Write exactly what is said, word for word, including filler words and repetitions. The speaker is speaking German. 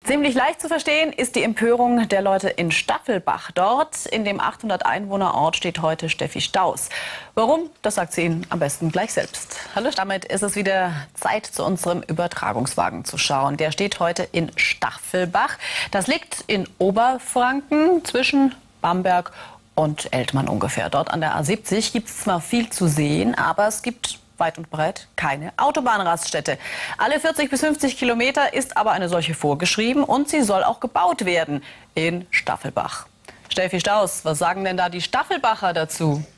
Ziemlich leicht zu verstehen ist die Empörung der Leute in Staffelbach. Dort, in dem achthundert Einwohner Ort, steht heute Steffi Staus. Warum? Das sagt sie Ihnen am besten gleich selbst. Hallo, damit ist es wieder Zeit, zu unserem Übertragungswagen zu schauen. Der steht heute in Staffelbach. Das liegt in Oberfranken zwischen Bamberg und Eltmann ungefähr. Dort an der A siebzig gibt es zwar viel zu sehen, aber es gibt weit und breit keine Autobahnraststätte. Alle vierzig bis fünfzig Kilometer ist aber eine solche vorgeschrieben und sie soll auch gebaut werden in Staffelbach. Steffi Staus, was sagen denn da die Staffelbacher dazu?